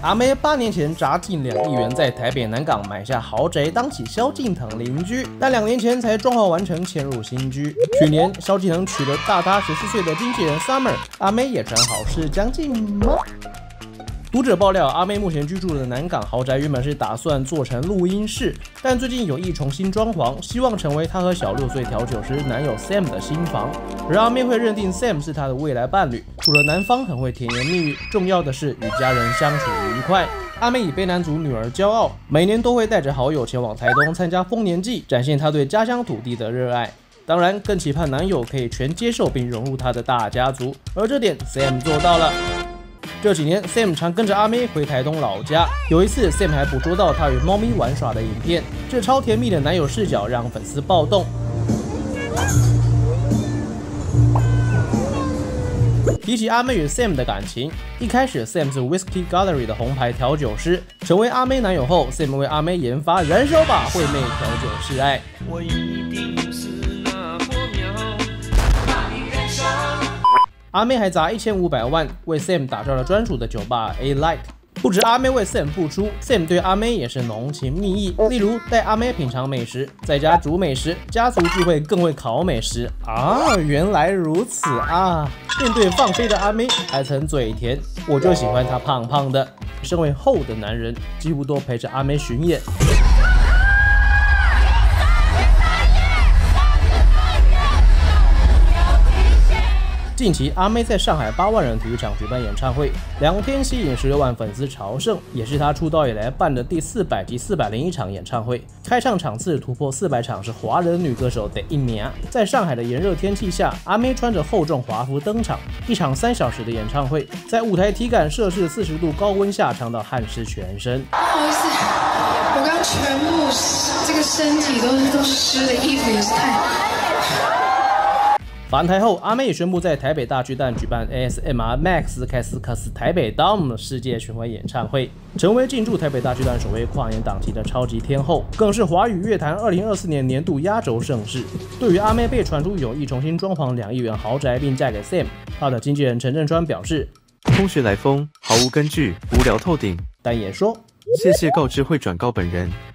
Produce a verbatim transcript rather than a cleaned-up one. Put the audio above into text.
阿妹八年前砸近两亿元在台北南港买下豪宅，当起萧敬腾邻居，但两年前才装潢完成迁入新居。去年萧敬腾娶了大他十四岁的经纪人 Summer， 阿妹也传好事将近吗？读者爆料，阿妹目前居住的南港豪宅原本是打算做成录音室，但最近有意重新装潢，希望成为她和小六岁调酒师男友 Sam 的新房。而阿妹会认定 Sam 是她的未来伴侣，除了男方很会甜言蜜语，重要的是与家人相处愉快。阿妹以卑南族女儿骄傲，每年都会带着好友前往台东参加丰年祭，展现她对家乡土地的热爱。当然，更期盼男友可以全接受并融入她的大家族，而这点 Sam 做到了。这几年 ，Sam 常跟着阿妹回台东老家。有一次 ，Sam 还捕捉到她与猫咪玩耍的影片，这超甜蜜的男友视角让粉丝暴动。提起阿妹与 Sam 的感情，一开始 Sam 是 Whisky Gallery 的红牌调酒师，成为阿妹男友后 ，Sam 为阿妹研发“燃烧吧惠妹调酒示爱”。我一定是那火苗，把你燃烧。阿妹还砸一千五百万为 Sam 打造了专属的酒吧 A Light。不止阿妹为 Sam 付出 ，Sam 对阿妹也是浓情蜜意，例如带阿妹品尝美食，在家煮美食，家族聚会更会烤美食啊！原来如此啊！面对放飞的阿妹，还曾嘴甜，我就喜欢她胖胖的。身为后的男人，几乎都陪着阿妹巡演。近期，阿妹在上海八万人体育场举办演唱会，两天吸引十六万粉丝朝圣，也是她出道以来办的第四百及四百零一场演唱会。开唱场次突破四百场，是华人女歌手的一年。在上海的炎热天气下，阿妹穿着厚重华服登场，一场三小时的演唱会，在舞台体感摄氏四十度高温下，唱到汗湿全身。 不好意思，我刚全部这个身体都是都是湿的，衣服也是太…… 返台后，阿妹也宣布在台北大巨蛋举办 A S M R Max Cascas 台北 Dome 世界巡回演唱会，成为进驻台北大巨蛋首位跨年档期的超级天后，更是华语乐坛二零二四年年度压轴盛事。对于阿妹被传出有意重新装潢两亿元豪宅并嫁给 Sam， 她的经纪人陈振川表示：“ 空穴来风，毫无根据，无聊透顶。” 但也说：“ 谢谢告知会转告本人。”